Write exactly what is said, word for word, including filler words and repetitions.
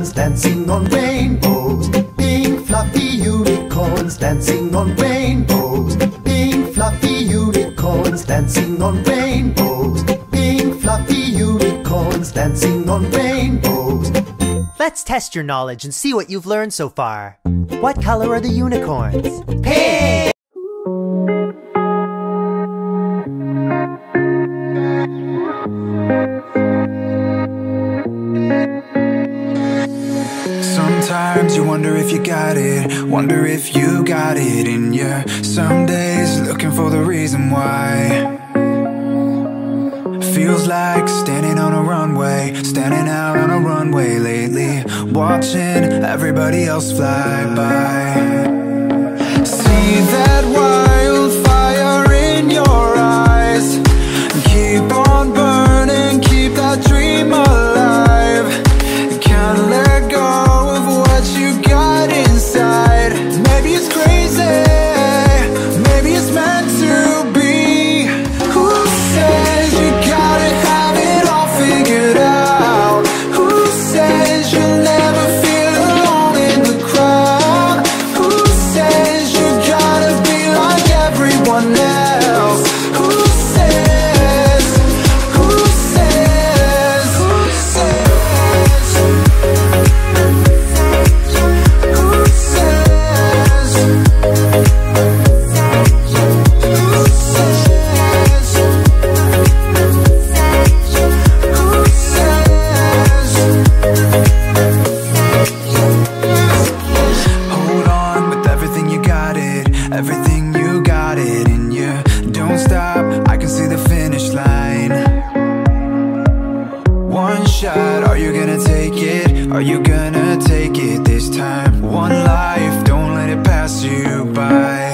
unicorns dancing on rainbows. Pink fluffy unicorns dancing on rainbows. Pink fluffy unicorns dancing on rainbows. Pink fluffy unicorns dancing on rainbows. Let's test your knowledge and see what you've learned so far. What color are the unicorns? Pink! Sometimes you wonder if you got it, wonder if you got it in you. Some days looking for the reason why. Feels like standing on a runway, standing out on a runway lately, watching everybody else fly by. See that wildfire in your eyes, keep on burning, keep that dream alive. Can't let go of what you got inside. Maybe it's crazy, maybe it's meant to be. Who says you gotta have it all figured out? Who says you'll never feel alone in the crowd? Who says you gotta be like everyone else? Who says, who says, who says, who says, who says, who says? Hold on, with everything you got it, everything you got it in you. Don't stop, I can see the finish line. One shot, are you gonna take it? Are you gonna take it this time? One life, don't let it pass you by.